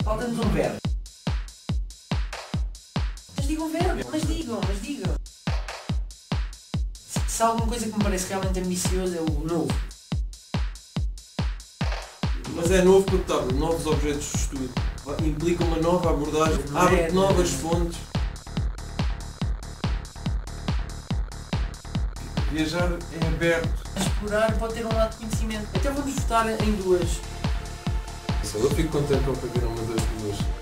Falta-nos um verbo. Mas digam um verbo, mas digam. Se há alguma coisa que me parece realmente ambicioso é o novo. Mas é novo porque tá, novos objetos de estudo. Implica uma nova abordagem, abre novas fontes. Viajar é aberto. Explorar pode ter um lado de conhecimento. Então vamos votar em duas. Eu fico contente com qualquer uma das duas.